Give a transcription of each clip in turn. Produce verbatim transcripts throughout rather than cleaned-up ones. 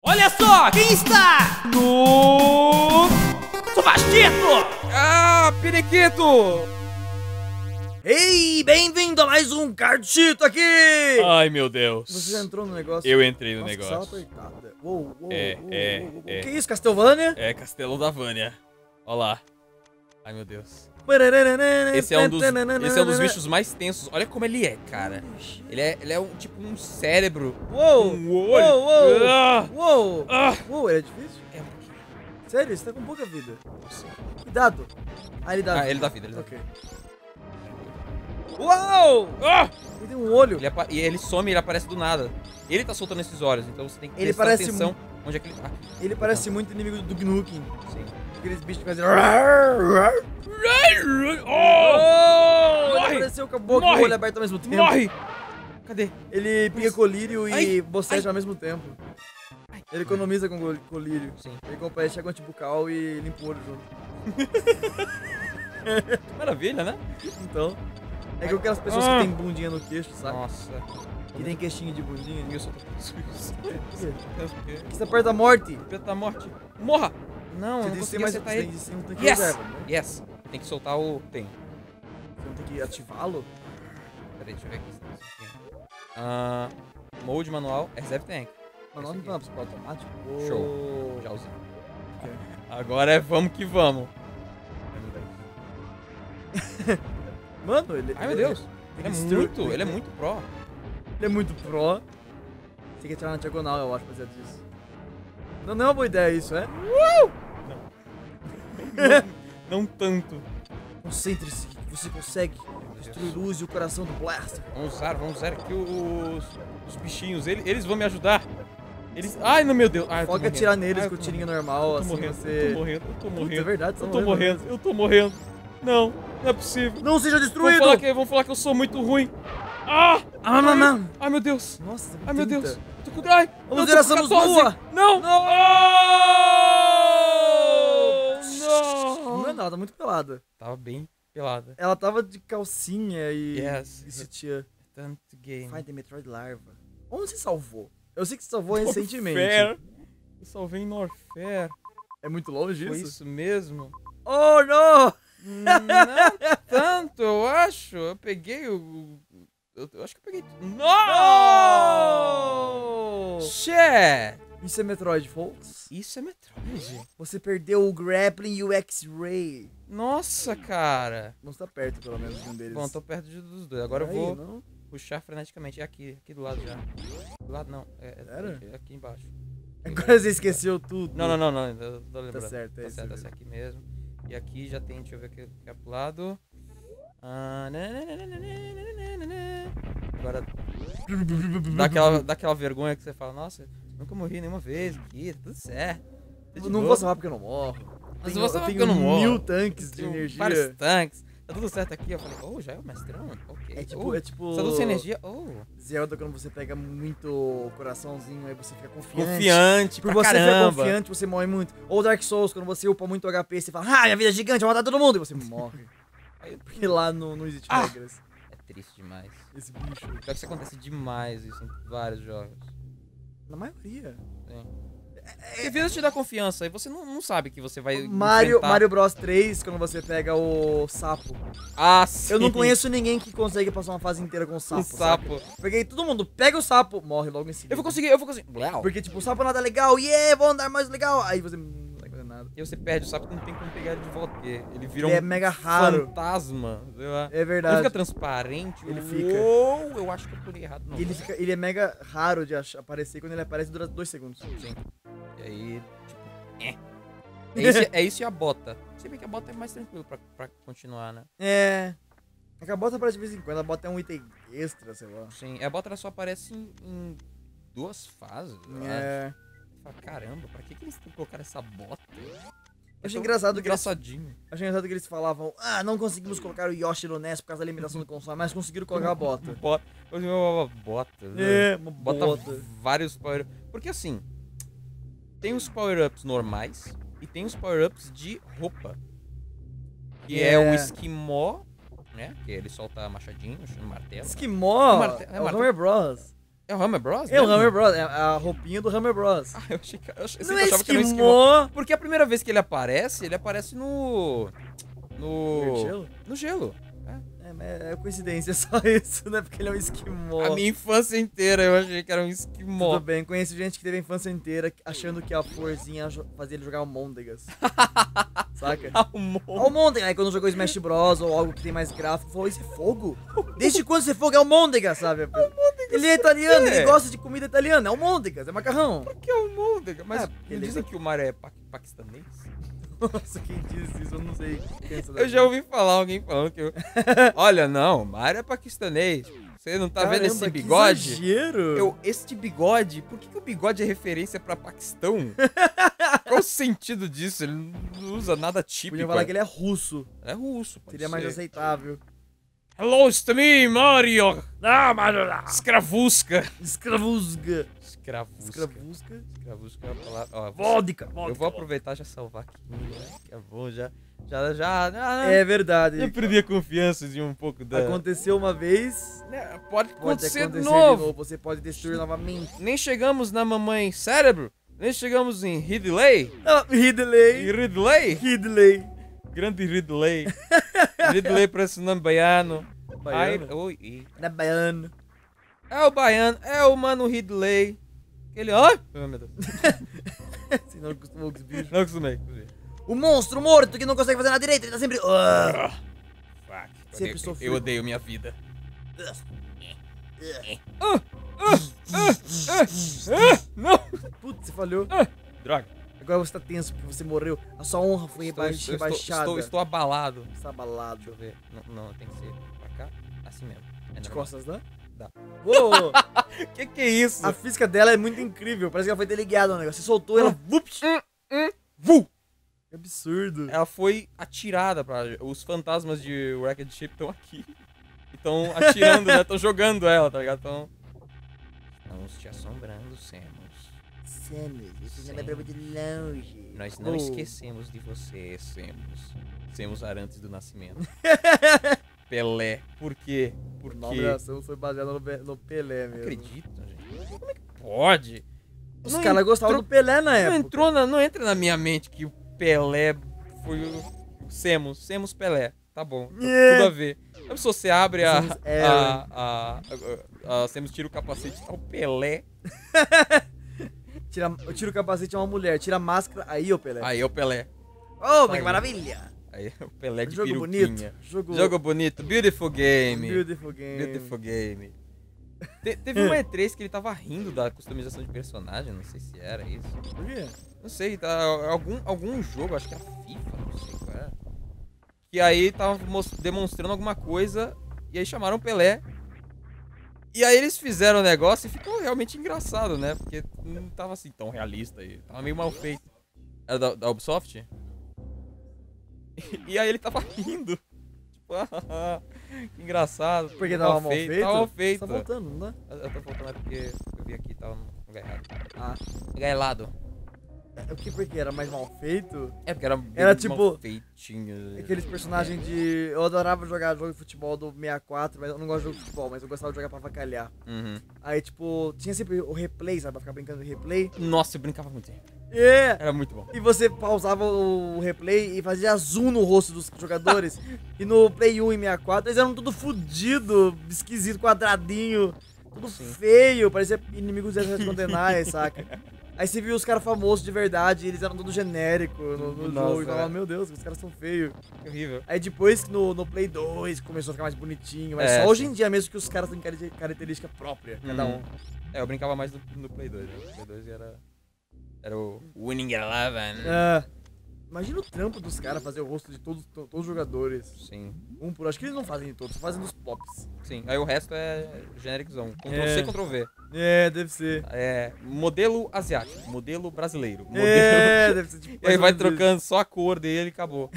Olha só, quem está no Subastito! Ah, periquito! Ei, bem-vindo a mais um Cardchito aqui! Ai, meu Deus. Você já entrou no negócio? Eu entrei no Nossa, negócio. sala apertada. Uou, uou, É, uou, é, uou, uou. é. Que isso, Castlevania? É Castelo da Vânia. Olha lá. Ai, meu Deus. Esse é um dos, esse é um dos bichos mais tensos. Olha como ele é, cara. Ele é, ele é um, tipo um cérebro. Uou! Um olho. Uou, uou! Ah, Uou! ah. Uou, é difícil? É um pouquinho. Sério, você tá com pouca vida. Cuidado. Ah, ele dá Ah, vida. ele dá vida, ele dá Ok. Uou! Ah! Ele tem um olho. Ele apa- e ele some e ele aparece do nada. Ele tá soltando esses olhos, então você tem que Ele prestar parece atenção onde é que ele tá. Ele parece muito inimigo do Gnukin. Sim. Aqueles bichos que fazem... Oh! Ele Morre! apareceu com a boca e Morre! o olho aberto ao mesmo tempo. Morre! Cadê? Ele pica colírio e Ai, boceja ai. ao mesmo tempo. Ai. Ele economiza com col- colírio. Sim. Ele compra enxágue antibucal e limpa o olho junto. Que maravilha, né? Então, é que aquelas pessoas Ah. que tem bundinha no queixo, sabe? Nossa. Que tem queixinho de bundinha. Eu sou tão isso. Que você perto da morte. Preto da morte. Morra! Não, eu Você não tem consegui mais acertar você ele. tem, você não tem que Yes! reserva, né? Yes! Tem que soltar o... Tem. Você não tem que ativá-lo. Peraí, deixa eu ver aqui. se tem isso aqui. Ah, mode manual, reserve tank. Mas não Esse tem pra automático. Show. Já Oh. usei. Ok. Agora é vamos que vamos. Mano, ele... Ai, meu Deus. Ele é destru- muito, ele é muito pro. Ele é muito pro. Tem que atirar na diagonal, eu acho, baseado disso. Não, não é uma boa ideia isso, é? Não tanto. Concentre-se, que você consegue destruir luz e o coração do Blaster. Vamos usar, vamos usar aqui os, os bichinhos. Eles, eles vão me ajudar. Eles... Ai, não, meu Deus. Ai, eu tô Foca morrendo. atirar neles Ai, eu com o tô tirinho morrendo. normal, Eu tô assim morrendo, você... eu tô morrendo, eu tô Puta, morrendo. é verdade, você Eu tá tô morrendo morrendo, eu tô morrendo. Não, não é possível. Não seja Vão destruído! falar, que, vão falar que eu sou muito ruim. Ah! Ah, não, não. Ai, meu Deus. Nossa, Ai, meu trinta. Deus. Eu tô com... Ai, Vamos eu ver tô a com Samus quatorze. boa. Não! Não. Não! Não é nada, tá muito pelada. Tava bem pelada. Ela tava de calcinha e... Yes. E sutiã. Tanto game. Find the Metroid Larva. Onde você salvou? Eu sei que você salvou recentemente. Norfair. Eu salvei em Norfair. É muito longe Foi isso? isso mesmo? Oh, não! Não tanto, eu acho. Eu peguei o... Eu, eu acho que eu peguei... Não! Xé! Isso é Metroid, folks? Isso é Metroid. Você perdeu o Grappling e o X-Ray. Nossa, cara. Vamos estar perto, pelo menos, de um deles. Bom, tô perto de- dos dois. Agora eu Aí, vou não? puxar freneticamente. É aqui, aqui do lado já. Do lado não, é, é Sério? aqui, aqui embaixo. Agora você esqueceu tudo. Não, não, não, não. Eu tô lembrando. certo, é tá esse certo, mesmo. essa aqui mesmo. E aqui já tem, deixa eu ver aqui, aqui pro lado. Ah, nananana. Agora dá aquela, dá aquela vergonha que você fala, nossa, nunca morri nenhuma vez aqui, tá tudo certo. Tá de Não boa. vou salvar porque eu não morro. Mas Tenho- eu vou salvar eu porque eu não tenho morro. mil tanques de Tenho energia. Vários tanques. Tá tudo certo aqui. Eu falei, oh, já é o mestrão? Ok. É tipo, oh, é tipo... Só sem energia? Oh. Zelda, quando você pega muito coraçãozinho, aí você fica confiante. Confiante Por pra você ficar caramba. confiante, você morre muito. Ou Dark Souls, quando você upa muito H P, você fala, ah, minha vida é gigante, eu vou matar todo mundo, e você morre. Aí- Porque lá não, não existe Ah! regras. É triste demais. Esse bicho. Pior que isso acontece demais isso em vários jogos. Na maioria. Sim. Porque vírus te dá confiança e você não, não sabe que você vai Mario, enfrentar... Mario Bros três, quando você pega o sapo. Ah, sim. Eu não conheço ninguém que consegue passar uma fase inteira com o sapo. o sapo. saca? Peguei todo mundo, pega o sapo, morre logo em seguida. Eu vou conseguir, eu vou conseguir. Blau. Porque, tipo, o sapo nada legal, yeah, vou andar mais legal. Aí você hum, não vai fazer nada. E você perde o sapo, não tem como pegar ele de volta, porque ele vira Ele um é mega raro. fantasma. Sei lá. É Ele verdade. fica transparente. Ele fica. Ou eu acho que eu pulei errado. Não. E ele, fica, ele é mega raro de ach- aparecer. Quando ele aparece, dura dois segundos. Sim. E aí, tipo, é. É isso, é isso e a bota. Se bem que a bota é mais tranquilo pra, pra continuar, né? É. É que a bota aparece de vez em quando, a bota é um item extra, sei lá. Sim. A bota ela só aparece em, em duas fases. eu acho. É. Fala, caramba, pra que, que eles colocaram essa bota? Eu achei engraçado que eles, Engraçadinho. achei engraçado que eles falavam, ah, não conseguimos colocar o Yoshi no N E S por causa da limitação do console, mas conseguiram colocar a bota. Bota. Eu vi uma bota. né? É, uma Bota bota. vários power Porque assim, tem os power-ups normais e tem os power-ups de roupa. Que é, É. o esquimó, né? Que ele solta machadinho, martelo. Esquimó, Marte- é é o marte- Homer Bros. É o Hammer Bros? É o mesmo? Hammer Bros, é a roupinha do Hammer Bros. Ah, eu achei que, eu achei, eu Não sempre é achava que era um esquimó. esquimó? Porque a primeira vez que ele aparece, ele aparece no... No... Gelo? No gelo. É, mas é coincidência, só isso, né? Porque ele é um esquimó. A minha infância inteira eu achei que era um esquimó. Tudo bem, conheço gente que teve a infância inteira achando que a florzinha jo- fazia ele jogar Almôndegas. Saca? Amor. Almôndega, aí quando jogou Smash Bros ou algo que tem mais gráfico, falou, isso é fogo? Desde quando você é fogo é Almôndega, sabe? Ele é italiano, quê? ele gosta de comida italiana, é Almôndegas, é macarrão. Por que o Môndega? Mas É, porque não ele dizem tá- que o Mario é pa paquistanês? Nossa, quem disse isso? Eu não sei quem é essa Eu já ouvi falar alguém falando que eu... Olha, não, o Mario é paquistanês. Você não tá vendo esse Caramba, que bigode? exagero. Eu, este bigode, por que, que o bigode é referência pra Paquistão? Qual o sentido disso? Ele não usa nada típico. Podia falar que ele é russo, É russo, pode seria mais ser. aceitável. Hello, it's me, Mario! Ah, Mario! Escravusca! Escravusga. Escravusca. Escravusca. Escravusca é uma palavra... Ó, Vodka. eu vou aproveitar e já salvar aqui. Que é bom, já... Já, já... já É verdade. eu perdi a confiança de um pouco da... Aconteceu uma vez, É, Pode pode acontecer, acontecer de novo. de novo. Você pode destruir novamente. Nem chegamos na mamãe cérebro. Nem chegamos em Ridley. Ah, E Ridley. Ridley. Ridley. Grande Ridley. Ridley parece um nome baiano. Baiano? Ai, oi, oi. Não é baiano. É o baiano, é o mano Ridley. Ele, ai, oh, meu Deus. Se não acostumou com os bichos. Não acostumei. O monstro morto que não consegue fazer nada direito, ele tá sempre... Ah. Fuck. Sempre eu, sofrido. eu odeio minha vida. Não! Putz, você falhou. Droga. Agora você tá tenso porque você morreu. A sua honra foi Estou, reba- estou, rebaixada. estou, estou abalado. Está abalado. Deixa eu ver. Não, não, tem que ser pra cá. Assim mesmo. É De normal. costas, né? Dá. Uou! Que que é isso? A física dela é muito incrível. Parece que ela foi teleguiada no negócio. Você soltou ela. Vups! Vu! Que absurdo. Ela foi atirada pra... Os fantasmas de Wrecked Ship estão aqui. Estão atirando, né? Estão jogando ela, tá ligado? Estão... Estamos te assombrando, Samus. Samus, esse Sim. nome é pra muito longe. Nós não Oh. esquecemos de você, Samus. Samus Arantes do Nascimento. Pelé. Por quê? O Porque... nome da ação foi baseado no, Be- no Pelé Não mesmo. acredito, gente. Como é que pode? Os Não caras gostavam entrou- do Pelé na Não época. entrou na, não entra na minha mente que o Pelé foi o Semos, Semos Pelé. Tá bom, tá Yeah. tudo a ver. Sabe se você abre a, Semos a, Aaron. a, a, a Semos tira o capacete, tá o Pelé. Tira, eu tiro o capacete é uma mulher, tira a máscara, aí o Pelé. Aí é o Pelé. Oh, Aí. que maravilha! Aí é o Pelé de Jogo peruquinha. bonito. Jogo, Jogo bonito, beautiful game. beautiful game. Beautiful game. Te- teve uma E três que ele tava rindo da customização de personagem, não sei se era isso. Por quê? Não sei, tá, algum, algum jogo, acho que era FIFA, não sei qual era. Que aí tava mos- demonstrando alguma coisa e aí chamaram o Pelé. E aí eles fizeram o negócio e ficou realmente engraçado, né? Porque não tava assim tão realista aí, tava meio mal feito. Era da, da Ubisoft? E aí ele tava rindo. Tipo, ah, que engraçado. Porque tava mal feito? Tava mal feito. Tá voltando, não dá? Eu, eu tô voltando é porque eu vi aqui e tava no lugar errado. Ah. Lugar errado. É, o que porque era mais mal feito? É porque era, bem Era tipo- mal feitinho. Aqueles personagens de... Eu adorava jogar jogo de futebol do sessenta e quatro, mas eu não gosto de jogo de futebol, mas eu gostava de jogar pra avacalhar. Uhum. Aí, tipo, tinha sempre o replay, sabe? Pra ficar brincando de replay. Nossa, eu brincava muito. É! Era muito bom. E você pausava o replay e fazia zoom no rosto dos jogadores. E no Play um e sessenta e quatro, eles eram tudo fudido, esquisito, quadradinho, tudo Sim. feio, parecia inimigos de Condenai, saca? Aí você viu os caras famosos de verdade, e eles eram tudo genérico no, no Nossa, jogo. E falava, é. meu Deus, os caras são feios. Que horrível. Aí depois que no, no Play dois começou a ficar mais bonitinho, mas É, só hoje sim. em dia mesmo que os caras têm cari- característica própria, cada Uhum. um. É, eu brincava mais no, no Play dois, né? O Play dois era... Era o Winning Eleven. É. Imagina o trampo dos caras fazer o rosto de todos, to- todos os jogadores. Sim, Um por acho que eles não fazem de todos, só fazem dos pops. sim. Aí o resto é genéricozão. Ctrl É. C, Ctrl V. É, deve ser. É, modelo asiático, modelo brasileiro. Modelo... É, deve ser tipo. E aí mais vai ou menos trocando só a cor dele e acabou.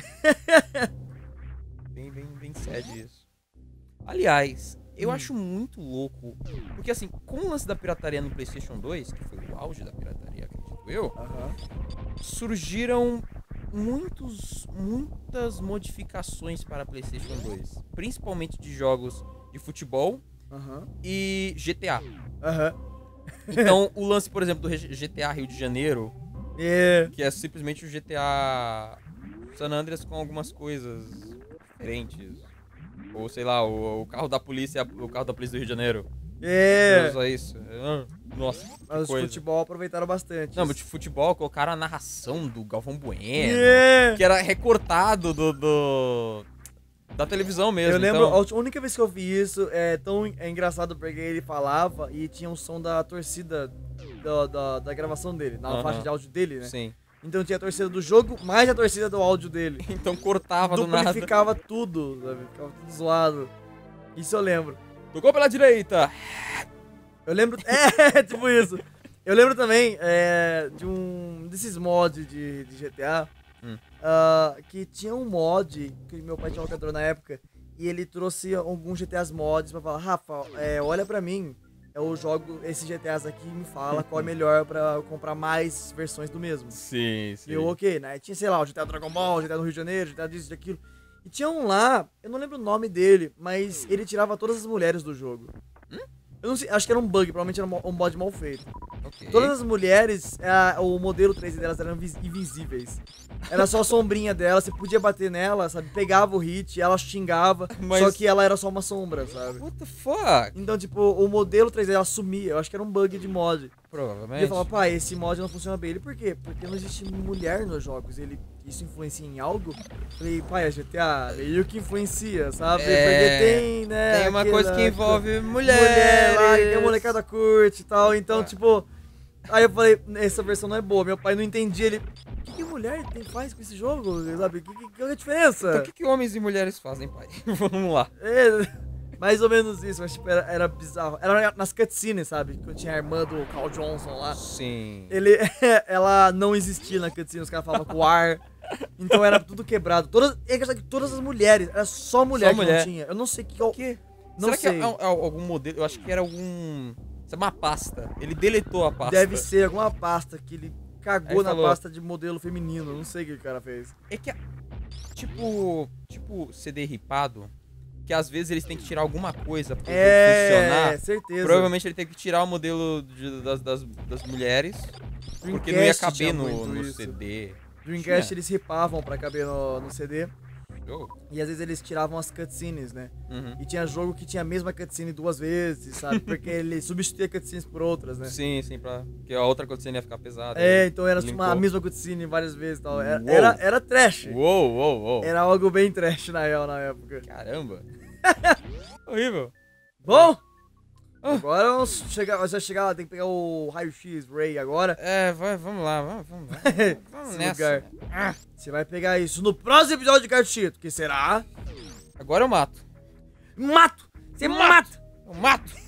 bem, bem, bem sério isso. Aliás, eu Hum. acho muito louco. Porque assim, com o lance da pirataria no PlayStation dois, que foi o auge da pirataria, acredito eu, isso. Aham. surgiram muitos, muitas modificações para PlayStation dois. Principalmente de jogos de futebol Aham. e G T A. Aham. Então, o lance, por exemplo, do G T A Rio de Janeiro, É. que é simplesmente o G T A San Andreas com algumas coisas diferentes. Ou, sei lá, o, o carro da polícia, o carro da polícia do Rio de Janeiro. É. Só isso. Ah, Nossa, que Mas os coisa. futebol aproveitaram bastante. Não, mas de futebol, colocaram a narração do Galvão Bueno, É. que era recortado do, do- da televisão mesmo. Eu lembro, então- a ulti- única vez que eu vi isso é tão en- é engraçado porque ele falava e tinha um som da torcida da, da, da gravação dele, na Aham. faixa de áudio dele, né? Sim. Então tinha a torcida do jogo, mais a torcida do áudio dele. Então cortava do nada. Duplificava tudo, sabe? Ficava tudo zoado. Isso eu lembro. Tocou pela direita. Eu lembro. É, tipo isso. Eu lembro também é, de um desses mods de, de G T A. Hum. ah, que tinha um mod que meu pai tinha uma locadora na época. E ele trouxe alguns G T As mods pra falar: Rafa, é, olha pra mim. Eu jogo esses G T As aqui e me fala qual é melhor pra eu comprar mais versões do mesmo. Sim, sim. E eu, ok, né? Tinha, sei lá, o G T A Dragon Ball, o G T A do Rio de Janeiro, o G T A disso, daquilo. E tinha um lá, eu não lembro o nome dele, mas ele tirava todas as mulheres do jogo. Hum? Eu não sei, acho que era um bug, provavelmente era um mo- um mod mal feito. Ok. Todas as mulheres, a- o modelo três D delas eram invis- invisíveis. Era só a sombrinha dela, você podia bater nela, sabe? Pegava o hit, ela xingava, Mas- só que ela era só uma sombra, sabe? What the fuck? Então, tipo, o modelo três D ela sumia, eu acho que era um bug de mod. E Provavelmente. eu falava, pai, esse mod não funciona bem. Ele, por quê? Porque não existe mulher nos jogos. Ele, isso influencia em algo? Eu falei, pai, a G T A, meio que influencia, sabe? É, Porque tem, né? Tem uma aquela- coisa que envolve mulheres. mulher lá, que a molecada curte e tal. Então, Ah. tipo. Aí eu falei, essa versão não é boa. Meu pai não entendia. Ele, o que, que mulher tem, faz com esse jogo? Sabe? Que, que, que é a diferença? Então o que, que homens e mulheres fazem, pai? Vamos lá. É, mais ou menos isso, mas tipo, era, era bizarro. Era nas cutscenes, sabe? Quando tinha a irmã do Carl Johnson lá. Sim. Ele, ela não existia na cutscene, os caras falavam com o ar. Então era tudo quebrado. Todas, é engraçado que todas as mulheres, era só mulher Só que mulher. não tinha. Eu não sei que. Eu, Que? não Será sei. que é, é algum modelo? Eu acho que era algum... Isso é uma pasta. Ele deletou a pasta. Deve ser alguma pasta que ele cagou Aí na falou. pasta de modelo feminino. Não sei o que o cara fez. É que, a- tipo, tipo C D ripado, que às vezes eles têm que tirar alguma coisa pra É, funcionar. certeza. Provavelmente ele teve que tirar o modelo de- das, das, das mulheres, porque não ia Dreamcast caber tinha no, muito no isso. C D. Dreamcast Tinha. eles ripavam pra caber no, no C D. Oh. E às vezes eles tiravam as cutscenes, né? Uhum. E tinha jogo que tinha a mesma cutscene duas vezes, sabe? Porque ele substituía cutscenes por outras, né? Sim, sim, pra... porque a outra cutscene ia ficar pesada. É, aí então era linkou. uma, a mesma cutscene várias vezes e tal. Era, Uou. era, era trash. Uou, uou, uou. Era algo bem trash na real, na época. Caramba. Horrível. Bom, Ah. agora vamos chegar, você vai chegar lá, tem que pegar o raio-x Ray agora. É, vai, vamos lá, vamos, vamos, lá. vamos Esse nessa. lugar. Você vai pegar isso no próximo episódio de Cartito, que será... Agora eu mato. Mato! Você mata! Eu mato.